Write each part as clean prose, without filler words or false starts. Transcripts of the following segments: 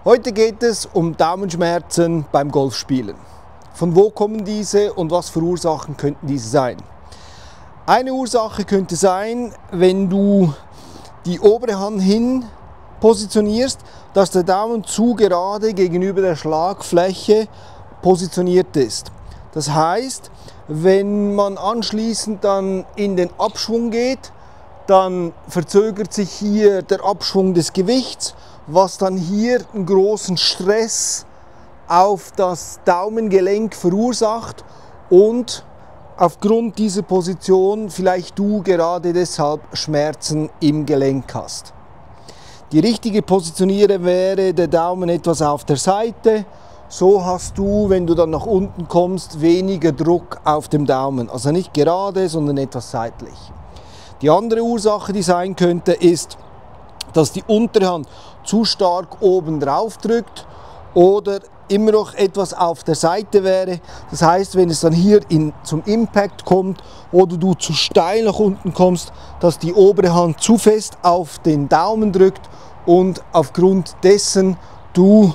Heute geht es um Daumenschmerzen beim Golfspielen. Von wo kommen diese und was für Ursachen könnten diese sein? Eine Ursache könnte sein, wenn du die obere Hand hin positionierst, dass der Daumen zu gerade gegenüber der Schlagfläche positioniert ist. Das heißt, wenn man anschließend dann in den Abschwung geht, dann verzögert sich hier der Abschwung des Gewichts, was dann hier einen großen Stress auf das Daumengelenk verursacht und aufgrund dieser Position vielleicht du gerade deshalb Schmerzen im Gelenk hast. Die richtige Positionierung wäre der Daumen etwas auf der Seite. So hast du, wenn du dann nach unten kommst, weniger Druck auf dem Daumen. Also nicht gerade, sondern etwas seitlich. Die andere Ursache, die sein könnte, ist, dass die untere Hand zu stark oben drauf drückt oder immer noch etwas auf der Seite wäre. Das heißt, wenn es dann hier zum Impact kommt oder du zu steil nach unten kommst, dass die obere Hand zu fest auf den Daumen drückt und aufgrund dessen du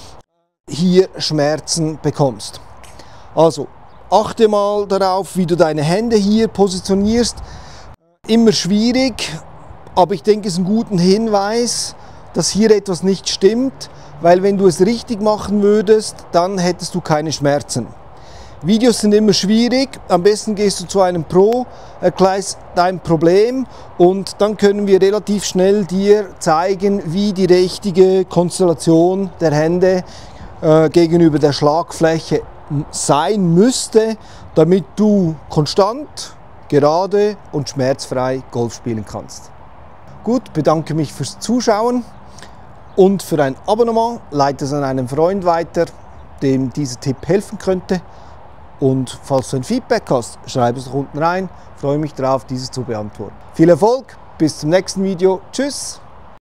hier Schmerzen bekommst. Also achte mal darauf, wie du deine Hände hier positionierst. Immer schwierig, aber ich denke, es ist ein guter Hinweis, dass hier etwas nicht stimmt, weil wenn du es richtig machen würdest, dann hättest du keine Schmerzen. Videos sind immer schwierig, am besten gehst du zu einem Pro, erklärst dein Problem und dann können wir relativ schnell dir zeigen, wie die richtige Konstellation der Hände gegenüber der Schlagfläche sein müsste, damit du konstant, gerade und schmerzfrei Golf spielen kannst. Gut, bedanke mich fürs Zuschauen und für ein Abonnement. Leite es an einen Freund weiter, dem dieser Tipp helfen könnte. Und falls du ein Feedback hast, schreib es doch unten rein. Ich freue mich darauf, dieses zu beantworten. Viel Erfolg, bis zum nächsten Video. Tschüss!